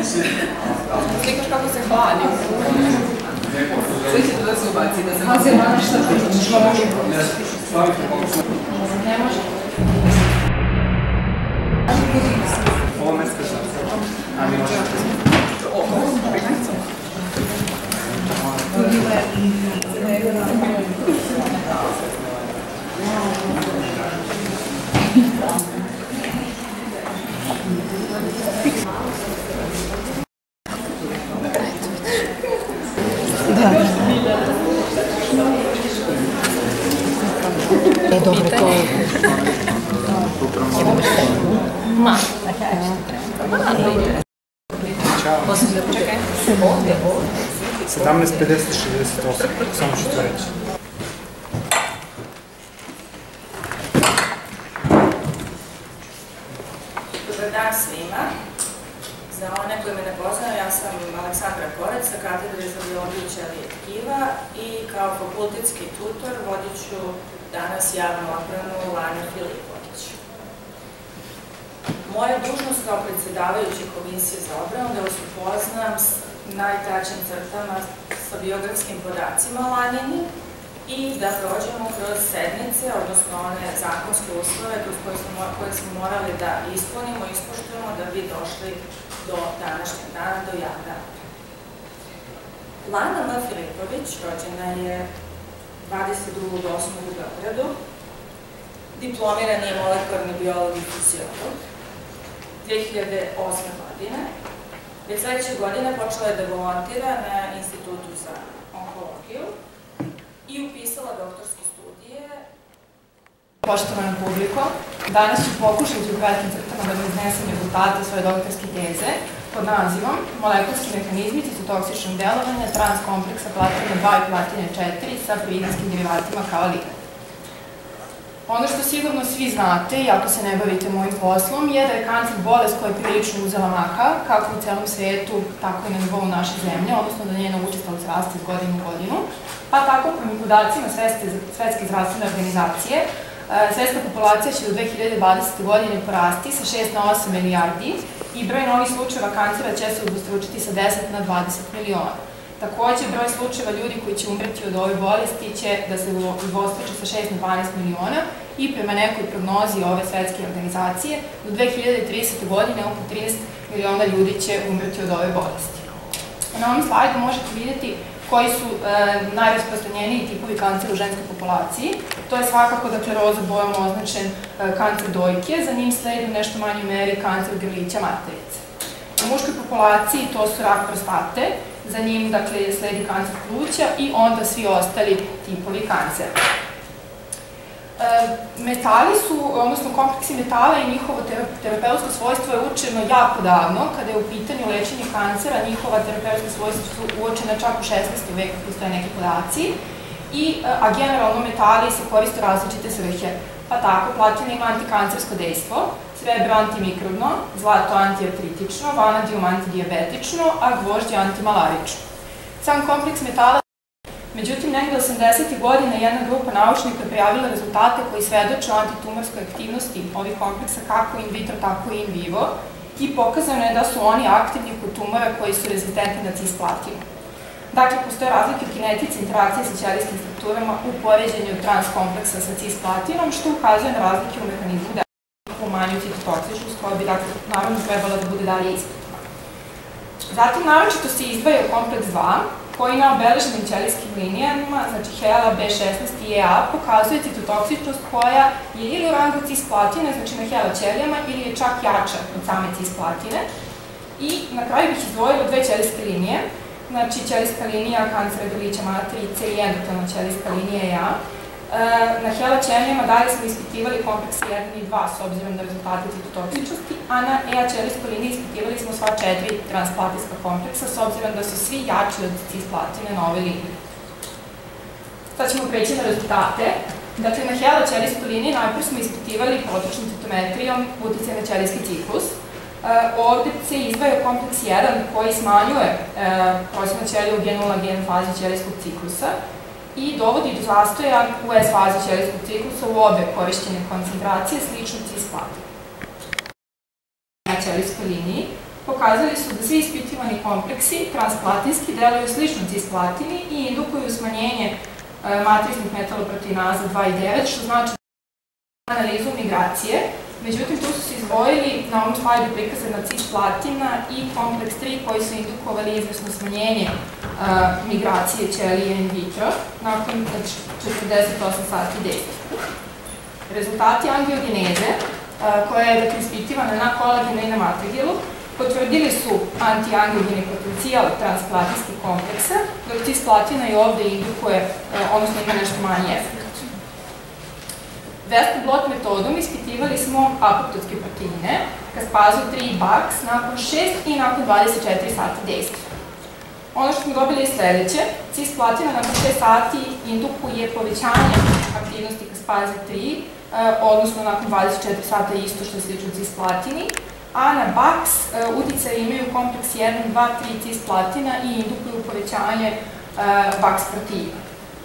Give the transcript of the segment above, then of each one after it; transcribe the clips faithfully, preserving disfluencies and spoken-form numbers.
Slikaš kako se hladi. Sve će to da se ubaci, da se hazi na nešto što može. Ne može. Ovo me skreša. A mi možemo to. Ovo, priklicu. Da. E, dobro, to je... Ma, sedamnaest pedeset šezdeset osam, samo ću to reći. Dobar dan svima. Za one koji me ne poznaju, ja sam Aleksandra Korec sa katedre za biologiju ćelija i tkiva i kao fakultetski tutor vodit ću danas javnu odbranu Lane Filipović. Moja dužnost kao predsjedavajući komisije za odbranu da vas upoznam s najkraćim crtama sa biografskim podacima Lanjini i da prođemo kroz sednice, odnosno one zakonske uslove koje smo morali da ispunimo i ispoštujemo da bi došli do današnjeg dana, do javne odbrane. Lana M. Filipović rođena je dvadeset drugog osmog u Beogradu, diplomirani je molekularni biolog i fiziolog. dve hiljade osme. godine, već sledeće godine počela je da volontira na Institutu za onkologiju i upisala doktorske studije. Poštovana publiko, danas ću pokušati u kratkim crtama da vam iznesem rezultate svoje doktorske teze pod nazivom Molekulski mehanizmi citotoksičnog delovanja transkompleksa platine dva i platine četiri sa piridinskim derivatima kao ligand. Ono što sigurno svi znate, i ako se ne bavite mojim poslom, je da je kancer bolest koja je prilično uzela maha, kako u celom svetu, tako i na nivou naše zemlje, odnosno da njena učestalost raste iz godine u godinu. Pa tako, prema podacima Svetske zdravstvene organizacije, svetska populacija će do dve hiljade dvadesete. godine porasti sa šest na osam milijardi i broj novih slučajeva kancera će se udvostručiti sa deset na dvadeset miliona. Takođe, broj slučajeva ljudi koji će umreti od ove bolesti će da se udvostruči sa šest na dvanaest miliona i prema nekoj prognozi ove svetske organizacije do dve hiljade tridesete. godine oko trinaest miliona ljudi će umreti od ove bolesti. Na ovom slajdu možete vidjeti koji su najrasprostranjeniji tipovi kancera u ženskoj populaciji. To je svakako, dakle, roza bojom označen kancer dojke, za njim sledi u nešto manjoj meri kancer grlića materice. U muškoj populaciji to su rak prostate, za njim, dakle, sledi kancer pluća i onda svi ostali tipovi kancera. Metali su, odnosno kompleksi metala i njihovo terapeutsko svojstvo je učeno jako davno, kada je u pitanju lečenje kancera, njihova terapeutska svojstva su uočena čak u šesnaestom veku, postoje neki podaci, a generalno metali se koriste u različite svrhe. Pa tako, platina ima antikancersko dejstvo, srebro antimikrobno, zlato antiartritično, vanadijum antidijabetično, a gvožđe antimalarično. Sam kompleks metala. Međutim, negde osamdesetih godina jedna grupa naučnika je prijavila rezultate koji svedoče o antitumorskoj aktivnosti ovih kompleksa kako in vitro, tako i in vivo i pokazano je da su oni aktivni kod tumora koji su rezistentni na cisplatinu. Dakle, postoje razlike u kinetici interakcije sa ćelijskim strukturama u poređenju transkompleksa sa cisplatinom, što ukazuje na razlike u mehanizmu delovanja u manju citotoksičnost, koja bi, dakle, naravno trebala da bude dalje ispitana. Zatim, naročito se izdvaja kompleks dva, koji na obeleženim ćelijskim linijama, znači HeLa, B šesnaest i E A, pokazuje citotoksičnost koja je ili u rangu cisplatine, znači na HeLa ćelijama, ili je čak jača od same cisplatine. I na kraju bih izdvojila dve ćelijske linije, znači ćelijska linija kancera grlića materice i endotelna ćelijska linija E A. Na HeLa ćelijama dalje smo ispitivali kompleks jedan i dva s obzirom na rezultate citotoksičnosti, a na E A ćelijskoj liniji ispitivali smo sva četiri transplatijska kompleksa s obzirom da su svi jači od cisplatine na ovoj liniji. Sad ćemo preći na rezultate. Dakle, na HeLa ćelijskoj liniji najprej smo ispitivali protočnom citometrijom uticaj na ćelijski ciklus. Ovde se izdvaja kompleks jedan koji smanjuje prosječnu ćeliju u gen nula gen fazi ćelijskog ciklusa i dovodi do zastoja u S fazi ćelijskog ciklusa u obe korišćene koncentracije slično cisplatine. Na ćelijskoj liniji pokazali su da svi ispitivani kompleksi transplatinski deluju slično cisplatini i indukuju smanjenje matricnih metaloproteinaza dva i devet, što znači analizu migracije. Međutim, tu su se izdvojili na ovom slajdu prikazana cisplatina i kompleks tri koji su indukovali izvesno smanjenje migracije ćelije in vitro nakon četrdeset osam sati dejstva. Rezultati angiogeneze, koja je ispitivana na kolagenu i na matrigilu, potvrdili su antiangiogeni potencijal transplatinskih kompleksa, dok cisplatina i ovde indukuje, odnosno ima nešto manji efekt. Western blot metodom ispitivali smo apoptotske proteine, kaspazu tri i baks, nakon šest i nakon dvadeset četiri sati dejstva. Ono što smo dobili je sledeće: cisplatina nakon šest sati indukuje povećanje aktivnosti kaspaze tri, odnosno nakon dvadeset četiri sata isto što je slično cisplatini, a na baks uticaje imaju kompleks jedan, dva, tri cisplatina i indukuju povećanje baks proteina.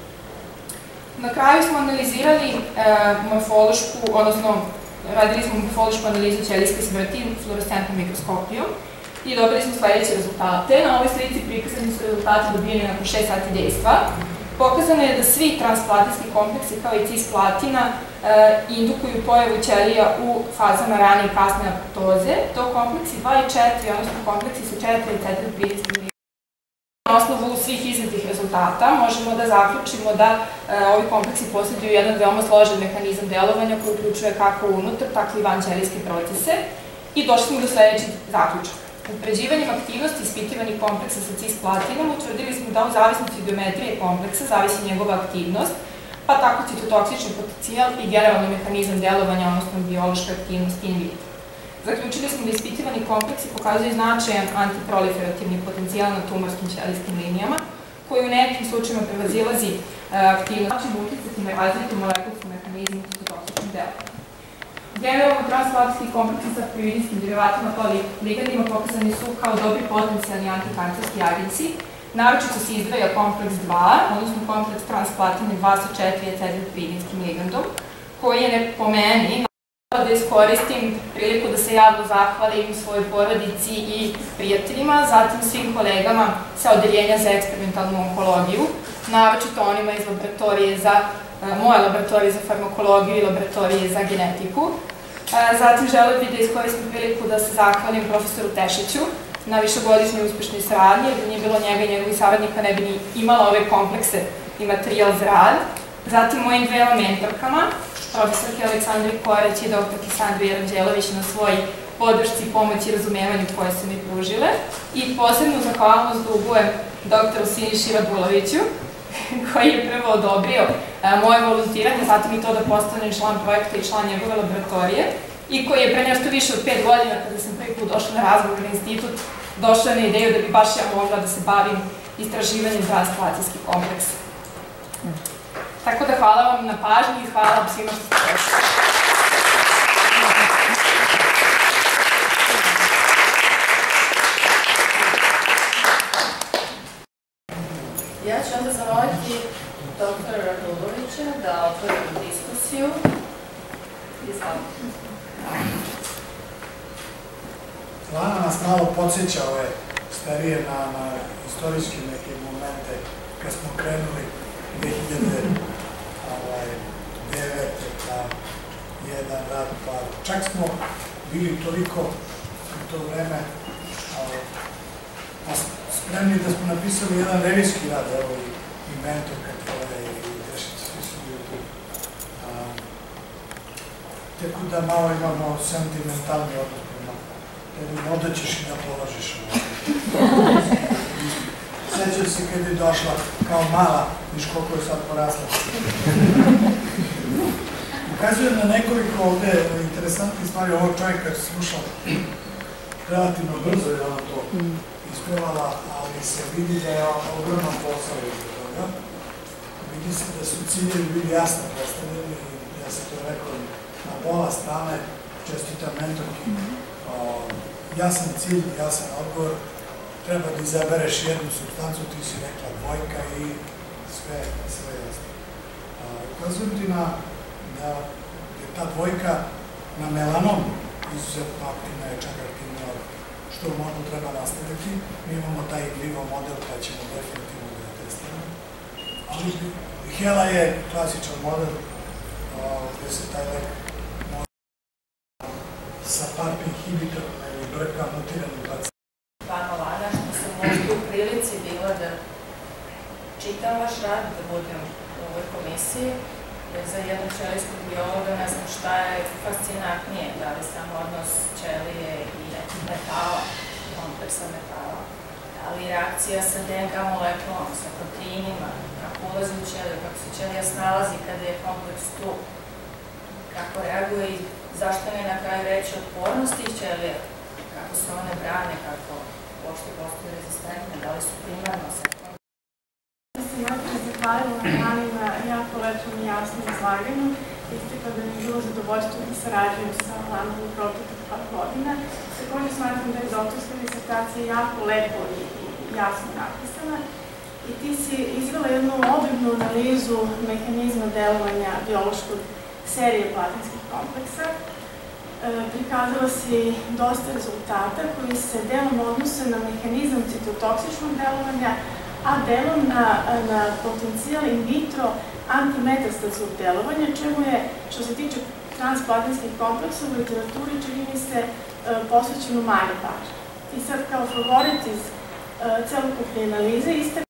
Na kraju smo analizirali morfološku, odnosno radili smo morfološku analizu ćelijske smrti fluorescentnom mikroskopijom i dobili smo sledeće rezultate. Na ovoj slici prikazani su rezultati dobijeni nakon šest sati dejstva. Pokazano je da svi transplatinski kompleksi kao i cisplatina indukuju pojavu ćelija u fazama rane i kasne apoptoze, dok kompleksi dva i četiri, odnosno kompleksi sa četiri i četiri pritiske. Na osnovu svih iznetih rezultata možemo da zaključimo da ovi kompleksi posjeduju jedan veoma složen mehanizam delovanja koji uključuje kako unutar, tako i vanćelijske procese i došli smo do sledećeg zaključka. Upređivanjem aktivnosti ispitivanih kompleksa sa cisplatinom utvrdili smo da u zavisnosti od geometrije kompleksa zavisi njegova aktivnost, pa tako citotoksični potencijal i generalni mehanizam delovanja, odnosno biološka aktivnost in vitro. Zaključili smo da ispitivani kompleksi pokazuju značajan antiproliferativni potencijal na tumorskim ćelijskim linijama, koji u nekim slučajima prevazilazi aktivnost način uticati na razliku molekulsku mehanizmu citotoksičnog delovanja. Generalno, transplatinski kompleksi sa prividinskim derivatima poliligandima pokazani su kao dobri potencijalni antikancerski agenci. Naročito se izdvaja kompleks dva, odnosno kompleks transplatine dva sa četiri acetilpiridinskim ligandom, koji je po meni da iskoristim priliku da se javno zahvalim svojoj porodici i prijateljima, zatim svim kolegama sa odeljenja za eksperimentalnu onkologiju, naročito onima iz laboratorije za moje laboratorije za farmakologiju i laboratorije za genetiku. Zatim želim bih da iskoristim priliku da se zahvalim profesoru Tešiću na višegodišnjoj uspešnoj saradnji, jer da nije bilo njega i njegovih saradnika ne bi ni imala ove komplekse i materijal za rad. Zatim mojim dvema mentorkama, profesorke Aleksandri Koreć i doktorki Sandri Ranđelović na svoj podršci, pomoći i razumevanju koje su mi pružile. I posebnu zahvalnost dugujem doktoru Siniši Raduloviću, koji je prvo odobrio moje volontiranje, zatim i to da postanem član projekta i član njegove laboratorije, i koji je pre nešto više od pet godina, kada sam prvi put došla na razgovor na institut, došla na ideju da bi baš ja mogla da se bavim istraživanjem transplantacijskih kompleksa. Tako da hvala vam na pažnji i hvala vam svima što ste došli. Ja ću onda zamoliti doktora Radulovića da otvorimo diskusiju. Izvolite. Lana nas malo podsjeća ove starije na istorijske neke momente kad smo krenuli dve hiljade devete pa jedan rad, pa čak smo bili toliko u to vreme spremni da smo napisali jedan revijski rad, evo i mentorka tvoja i Dešić, svi su bili tu. Tako da malo imamo sentimentalni odnos prema tebi, onda ćeš i da položiš. Sećam se kad je došla kao mala, viš koliko je sad porasla. Ukazujem na nekoliko ovde interesantnih stvari. Ovo čovjek kad se slušao relativno brzo je ona to ispevala, ali se vidi da je ogroman posao izgleda toga. Vidi se da su ciljevi bili jasno postavljeni i ja sam to rekao na pola strane, čestitam mentorki. Jasan cilj, jasan odgovor, treba da izabereš jednu substancu, ti si rekla dvojka i sve jasno. Ukazujem ti da je ta dvojka na melanom izuzetno aktivna, je čak aktivna od što možda treba nastaviti. Mi imamo taj in vivo model pa ćemo definitivno da ga testiramo. Ali Hela je klasičan model gde se taj lek može sa PARP inhibitorom ili brka mutiranim pacijentom. Vama Lana, što sam možda u prilici bila da čitam vaš rad, da budem u ovoj komisiji, jer za jednog ćelijskog biologa ne znam šta je fascinantnije, da li sam odnos ćelije i nekih metala, kompleksa metala, da li reakcija sa D N K molekulom, sa proteinima, kako ulazi u ćeliju, kako se ćelija snalazi kada je kompleks tu, kako reaguje i zašto ne na kraju reći otpornosti ćelije, kako se one brane, kako uopšte postaju rezistentne, da li su primarno sekundarno. Da se najprej zahvalila Ani na jako lepom i jasnom izlaganju. Istika da mi je bilo zadovoljstvo da sarađujem sa Lanom u proteklih par godina. Također smatram da je doktorska disertacija jako lepo i jasno napisana. I ti si izvela jednu obimnu analizu mehanizma delovanja biološkog serije platinskih kompleksa. Prikazala si dosta rezultata koji se delom odnose na mehanizam citotoksičnog delovanja, a delom na potencijal in vitro antimetastatskog delovanja, čemu je, što se tiče transplatinskih kompleksa, u literaturi čini mi se posvećeno manje pažnje. I sad kao favorit iz celokupne analize istakle